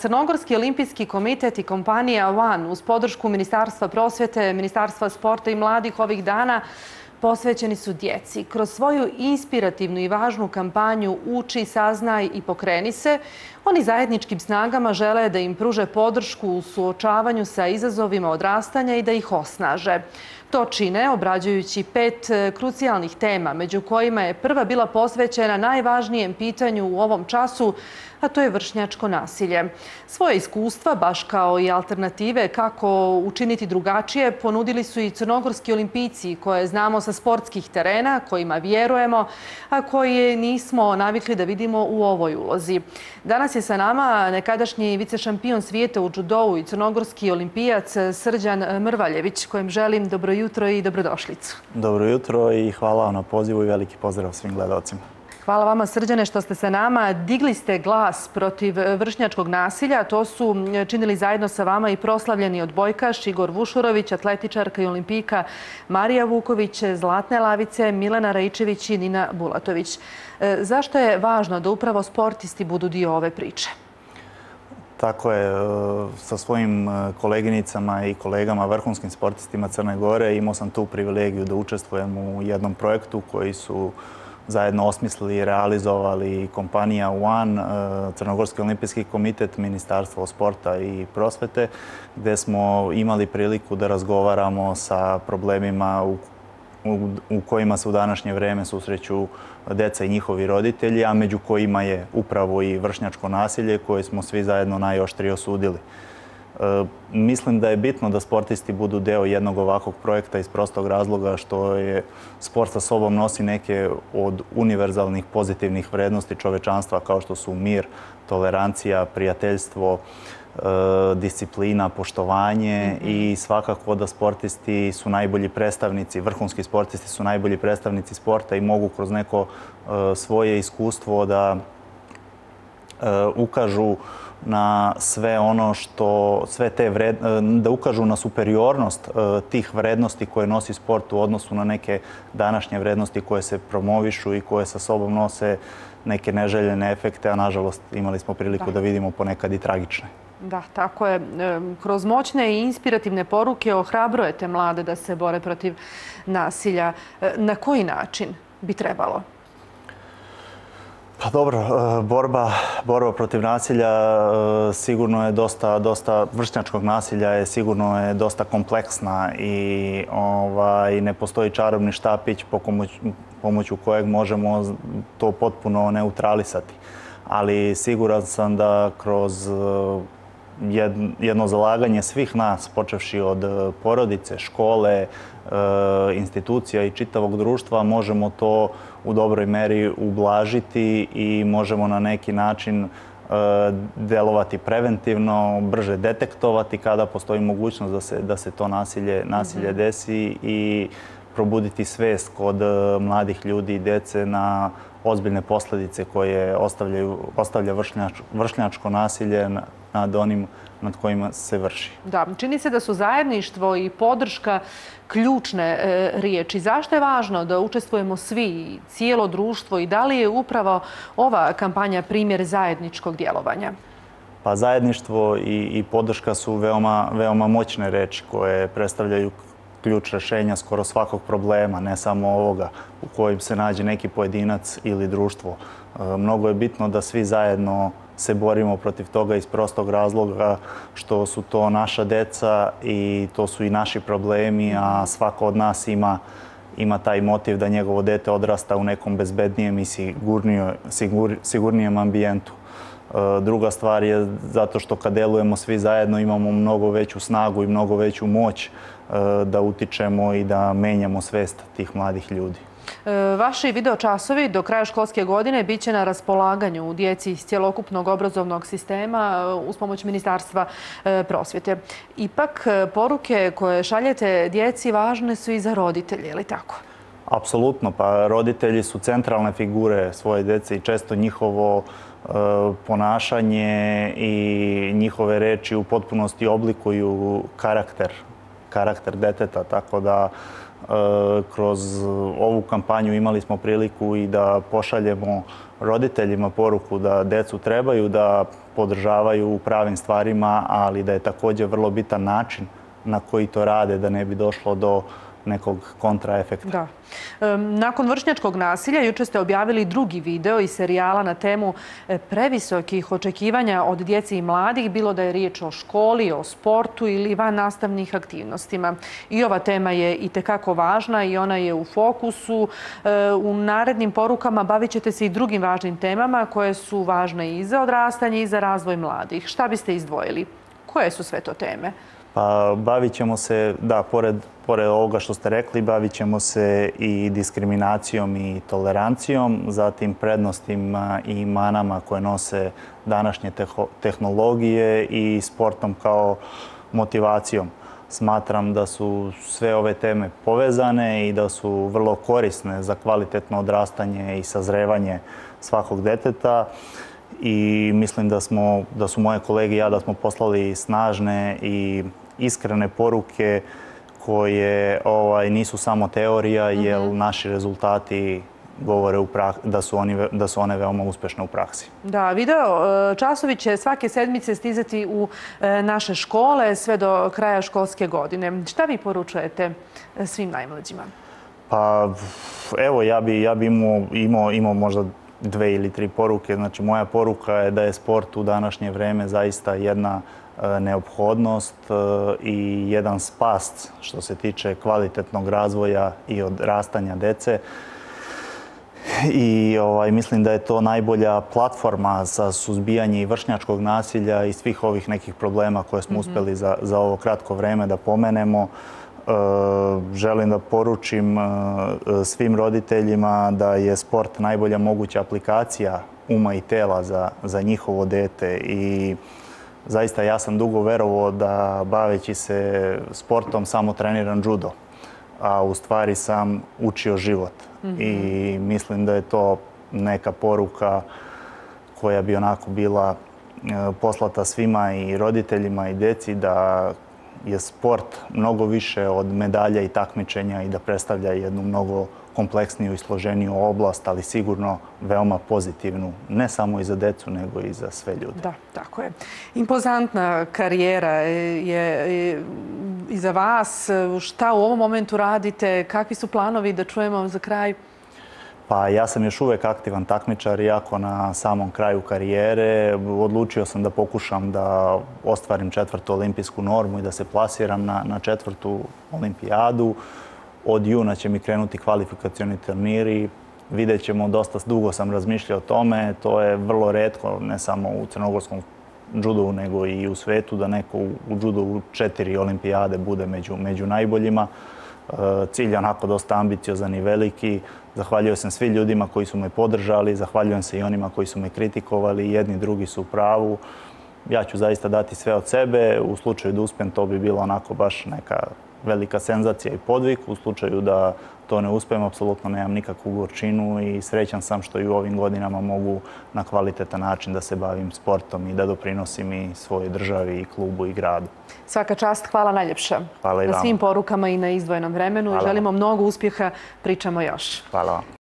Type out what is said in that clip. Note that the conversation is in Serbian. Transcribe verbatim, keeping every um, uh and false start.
Crnogorski olimpijski komitet i kompanija One uz podršku Ministarstva prosvjete, Ministarstva sporta i mladih ovih dana posvećeni su djeci. Kroz svoju inspirativnu i važnu kampanju Uči, saznaj i pokreni se, oni zajedničkim snagama žele da im pruže podršku u suočavanju sa izazovima odrastanja i da ih osnaže. To čine obrađujući pet krucijalnih tema, među kojima je prva bila posvećena najvažnijem pitanju u ovom času, a to je vršnjačko nasilje. Svoje iskustva, baš kao i alternative kako učiniti drugačije, ponudili su i crnogorski olimpijci koje znamo sa sportskih terena, kojima vjerujemo, a koje nismo navikli da vidimo u ovoj ulozi. Danas je sa nama nekadašnji vicešampion svijeta u džudou i crnogorski olimpijac Srđan Mrvaljević, kojem želim dobro jutro i dobrodošlicu. Dobro jutro i hvala vam na pozivu i veliki pozdrav svim gledalcima. Hvala vama, Srđane, što ste sa nama. Digli ste glas protiv vršnjačkog nasilja. To su činili zajedno sa vama i proslavljeni odbojkaš Igor Vušurović, atletičarka i olimpijka Marija Vuković, Zlatne lavice, Milena Raičević i Nina Bulatović. Zašto je važno da upravo sportisti budu dio ove priče? Tako je. Sa svojim koleginicama i kolegama, vrhunskim sportistima Crne Gore, imao sam tu privilegiju da učestvujem u jednom projektu koji su zajedno osmislili i realizovali kompanija One, Crnogorski olimpijski komitet, Ministarstvo sporta i prosvete, gdje smo imali priliku da razgovaramo sa problemima u, u, u kojima se u današnje vrijeme susreću djeca i njihovi roditelji, a među kojima je upravo i vršnjačko nasilje koje smo svi zajedno najoštrije osudili. E, mislim da je bitno da sportisti budu deo jednog ovakvog projekta iz prostog razloga što je sport sa sobom nosi neke od univerzalnih pozitivnih vrednosti čovečanstva kao što su mir, tolerancija, prijateljstvo, e, disciplina, poštovanje mm-hmm. i svakako da sportisti su najbolji predstavnici, vrhunski sportisti su najbolji predstavnici sporta i mogu kroz neko e, svoje iskustvo da e, ukažu na sve ono što, sve te vred, da ukažu na superiornost tih vrednosti koje nosi sport u odnosu na neke današnje vrednosti koje se promovišu i koje sa sobom nose neke neželjene efekte, a nažalost imali smo priliku da, da vidimo ponekad i tragične. Da, tako je. Kroz moćne i inspirativne poruke ohrabrujete mlade da se bore protiv nasilja. Na koji način bi trebalo? Pa dobro, borba, borba protiv nasilja sigurno je dosta, dosta, vršnjačkog nasilja je sigurno je dosta kompleksna i ovaj, ne postoji čarobni štapić po pomoću kojeg možemo to potpuno neutralisati. Ali siguran sam da kroz jedno zalaganje svih nas, počevši od porodice, škole, institucija i čitavog društva, možemo to u dobroj meri ublažiti i možemo na neki način delovati preventivno, brže detektovati kada postoji mogućnost da se, da se to nasilje, nasilje mm-hmm. desi i probuditi svest kod mladih ljudi i djece na ozbiljne posljedice koje ostavljaju, ostavlja vršnjač, vršnjačko nasilje nad onim nad kojima se vrši. Da, čini se da su zajedništvo i podrška ključne e, riječi. Zašto je važno da učestvujemo svi, cijelo društvo i da li je upravo ova kampanja primjer zajedničkog djelovanja? Pa zajedništvo i, i podrška su veoma, veoma moćne reči koje predstavljaju ključ rješenja skoro svakog problema, ne samo ovoga u kojem se nađe neki pojedinac ili društvo. E, mnogo je bitno da svi zajedno se borimo protiv toga iz prostog razloga što su to naša deca i to su i naši problemi, a svako od nas ima, ima taj motiv da njegovo dete odrasta u nekom bezbednijem i sigur, sigurnijem ambijentu. Druga stvar je zato što kad delujemo svi zajedno imamo mnogo veću snagu i mnogo veću moć da utičemo i da menjamo svest tih mladih ljudi. Vaši video časovi do kraja školske godine bit će na raspolaganju djeci iz cjelokupnog obrazovnog sistema uz pomoć Ministarstva prosvjete. Ipak, poruke koje šaljete djeci važne su i za roditelje, je li tako? Apsolutno, pa roditelji su centralne figure svoje djece i često njihovo ponašanje i njihove reči u potpunosti oblikuju karakter, karakter deteta, tako da Kroz ovu kampanju imali smo priliku i da pošaljemo roditeljima poruku da decu trebaju da podržavaju u pravim stvarima, ali da je također vrlo bitan način na koji to rade, da ne bi došlo do nekog kontraefekta. Da. Nakon vršnjačkog nasilja, juče ste objavili drugi video iz serijala na temu previsokih očekivanja od djece i mladih, bilo da je riječ o školi, o sportu ili van nastavnih aktivnostima. I ova tema je itekako važna i ona je u fokusu. U narednim porukama bavit ćete se i drugim važnim temama koje su važne i za odrastanje i za razvoj mladih. Šta biste izdvojili? Koje su sve to teme? Pa bavit ćemo se, da, pored, pored ovoga što ste rekli, bavit ćemo se i diskriminacijom i tolerancijom, zatim prednostima i manama koje nose današnje tehnologije i sportom kao motivacijom. Smatram da su sve ove teme povezane i da su vrlo korisne za kvalitetno odrastanje i sazrevanje svakog deteta. I mislim da, smo, da su moje kolege i ja da smo poslali snažne i iskrene poruke koje ovaj, nisu samo teorija, jer mm-hmm. naši rezultati govore u prak, da, su oni, da su one veoma uspešne u praksi. Da, video časovi će svake sedmice stizati u naše škole sve do kraja školske godine. Šta vi poručujete svim najmlađima? Pa evo, ja bi, ja bi imao, imao, imao možda dve ili tri poruke. Znači, moja poruka je da je sport u današnje vreme zaista jedna neophodnost i jedan spas što se tiče kvalitetnog razvoja i odrastanja dece. I ovaj, mislim da je to najbolja platforma za suzbijanje i vršnjačkog nasilja i svih ovih nekih problema koje smo mm-hmm. uspjeli za, za ovo kratko vreme da pomenemo. E, želim da poručim e, svim roditeljima da je sport najbolja moguća aplikacija uma i tela za, za njihovo dete i zaista ja sam dugo verovao da baveći se sportom samo treniram judo, a u stvari sam učio život. Mm-hmm. I mislim da je to neka poruka koja bi onako bila poslata svima i roditeljima i deci da je sport mnogo više od medalja i takmičenja i da predstavlja jednu mnogo kompleksniju i složeniju oblast, ali sigurno veoma pozitivnu, ne samo i za decu, nego i za sve ljude. Da, tako je. Impozantna karijera je i za vas. Šta u ovom momentu radite? Kakvi su planovi, da čujemo za kraj? Pa ja sam još uvek aktivan takmičar, iako na samom kraju karijere. Odlučio sam da pokušam da ostvarim četvrtu olimpijsku normu i da se plasiram na, na četvrtu olimpijadu. Od juna će mi krenuti kvalifikacioni turniri. Vidjet ćemo, dosta dugo sam razmišljao o tome. To je vrlo retko, ne samo u crnogorskom judu, nego i u svetu, da neko u judu u četiri olimpijade bude među, među najboljima. Cilj je onako dosta ambiciozan i veliki. Zahvaljujem se svim ljudima koji su me podržali, zahvaljujem se i onima koji su me kritikovali, jedni drugi su u pravu. Ja ću zaista dati sve od sebe. U slučaju da uspijem, to bi bilo onako baš neka velika senzacija i podvig. U slučaju da to ne uspijem, apsolutno nemam nikakvu gorčinu i srećan sam što i u ovim godinama mogu na kvalitetan način da se bavim sportom i da doprinosim i svojoj državi i klubu i gradu. Svaka čast, hvala najljepša. Hvala i vama. Na svim porukama i na izdvojenom vremenu. Želimo mnogo uspjeha, pričamo još. Hvala vam.